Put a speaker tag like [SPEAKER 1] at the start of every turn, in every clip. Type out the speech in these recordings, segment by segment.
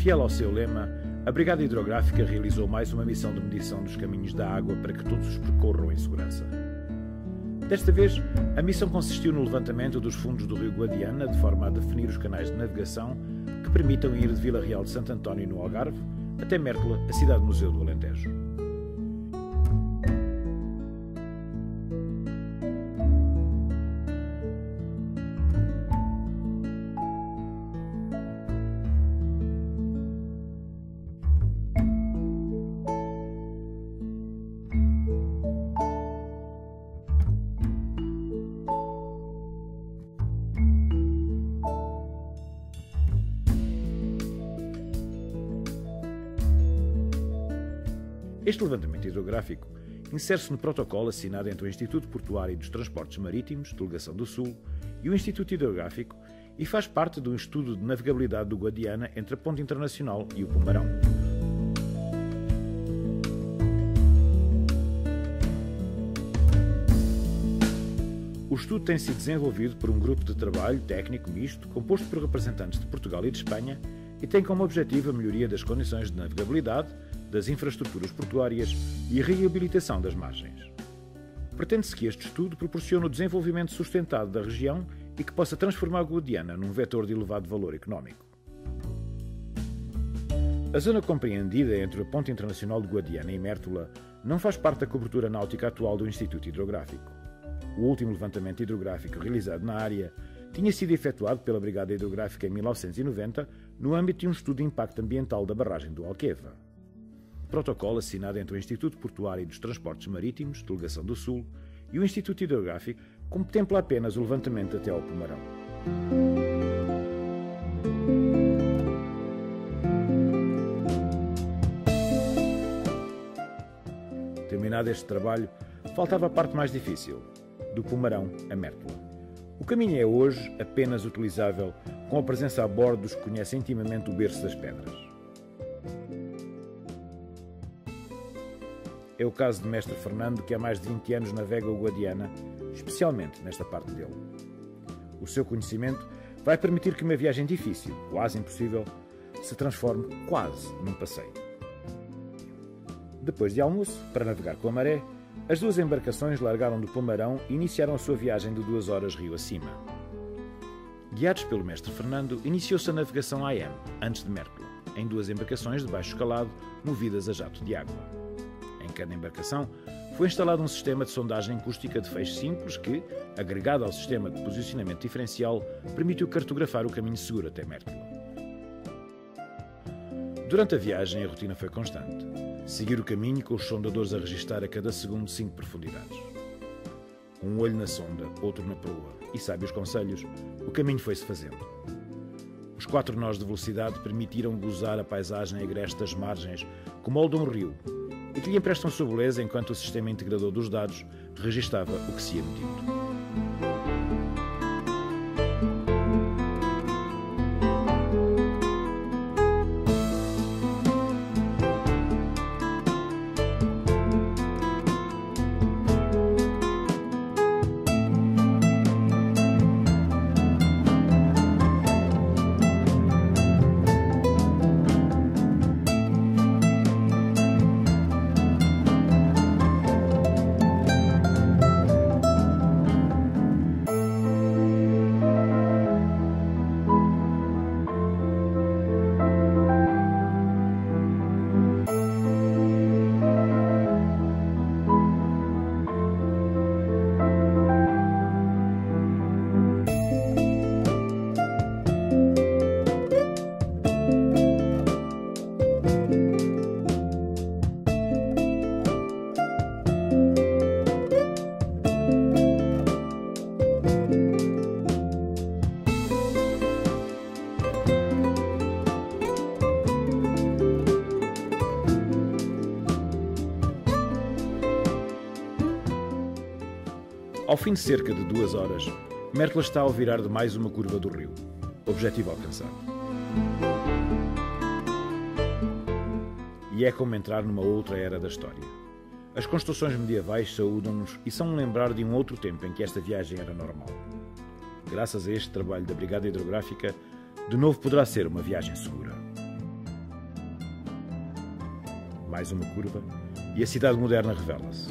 [SPEAKER 1] Fiel ao seu lema, a Brigada Hidrográfica realizou mais uma missão de medição dos caminhos da água para que todos os percorram em segurança. Desta vez, a missão consistiu no levantamento dos fundos do rio Guadiana de forma a definir os canais de navegação que permitam ir de Vila Real de Santo António, no Algarve, até Mértola, a cidade-museu do Alentejo. Este levantamento hidrográfico insere-se no protocolo assinado entre o Instituto Portuário e dos Transportes Marítimos, Delegação do Sul, e o Instituto Hidrográfico e faz parte de um estudo de navegabilidade do Guadiana entre a Ponte Internacional e o Pomarão. O estudo tem sido desenvolvido por um grupo de trabalho técnico misto composto por representantes de Portugal e de Espanha e tem como objetivo a melhoria das condições de navegabilidade, das infraestruturas portuárias e a reabilitação das margens. Pretende-se que este estudo proporcione o desenvolvimento sustentado da região e que possa transformar a Guadiana num vetor de elevado valor económico. A zona compreendida entre a Ponte Internacional de Guadiana e Mértola não faz parte da cobertura náutica atual do Instituto Hidrográfico. O último levantamento hidrográfico realizado na área tinha sido efetuado pela Brigada Hidrográfica em 1990 no âmbito de um estudo de impacto ambiental da barragem do Alqueva. Protocolo assinado entre o Instituto Portuário e dos Transportes Marítimos, Delegação do Sul, e o Instituto Hidrográfico contempla apenas o levantamento até ao Pomarão. Terminado este trabalho, faltava a parte mais difícil, do Pomarão a Mértola. O caminho é hoje apenas utilizável com a presença a bordo dos que conhecem intimamente o berço das pedras. É o caso de Mestre Fernando, que há mais de 20 anos navega o Guadiana, especialmente nesta parte dele. O seu conhecimento vai permitir que uma viagem difícil, quase impossível, se transforme quase num passeio. Depois de almoço, para navegar com a maré, as duas embarcações largaram do Pomarão e iniciaram a sua viagem de 2 horas rio acima. Guiados pelo Mestre Fernando, iniciou-se a navegação AM, antes de Mértola, em 2 embarcações de baixo escalado, movidas a jato de água. Em cada embarcação foi instalado um sistema de sondagem acústica de feixe simples que, agregado ao sistema de posicionamento diferencial, permitiu cartografar o caminho seguro até Mértola. Durante a viagem, a rotina foi constante. Seguir o caminho com os sondadores a registar a cada segundo 5 profundidades. Um olho na sonda, outro na proa, e sabe os conselhos, o caminho foi-se fazendo. Os 4 nós de velocidade permitiram gozar a paisagem agreste das margens, que moldam um rio, e que lhe emprestam sua beleza enquanto o sistema integrador dos dados registava o que se ia medindo. Ao fim de cerca de 2 horas, Mértola está ao virar de mais uma curva do rio. Objetivo alcançado. E é como entrar numa outra era da história. As construções medievais saúdam-nos e são um lembrar de um outro tempo em que esta viagem era normal. Graças a este trabalho da Brigada Hidrográfica, de novo poderá ser uma viagem segura. Mais uma curva e a cidade moderna revela-se.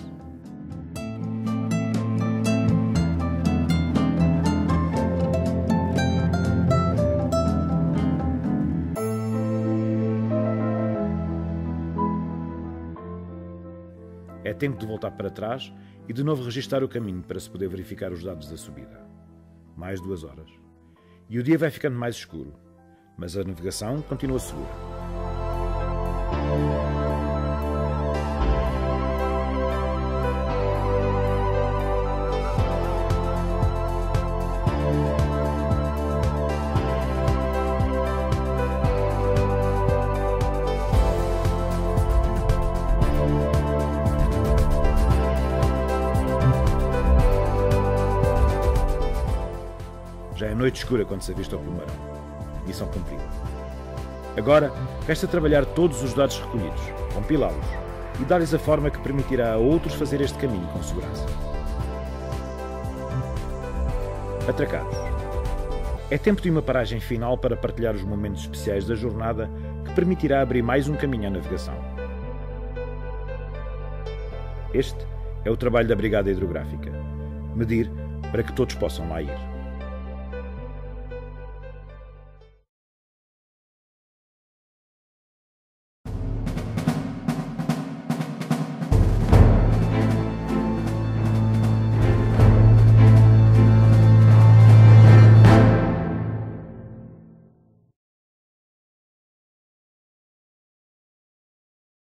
[SPEAKER 1] É tempo de voltar para trás e de novo registar o caminho para se poder verificar os dados da subida. Mais 2 horas. E o dia vai ficando mais escuro, mas a navegação continua segura. Já é noite escura quando se avista o Plumarão. Missão cumprida. Agora, resta trabalhar todos os dados recolhidos, compilá-los e dar-lhes a forma que permitirá a outros fazer este caminho com segurança. Atracados. É tempo de uma paragem final para partilhar os momentos especiais da jornada que permitirá abrir mais um caminho à navegação. Este é o trabalho da Brigada Hidrográfica. Medir para que todos possam lá ir.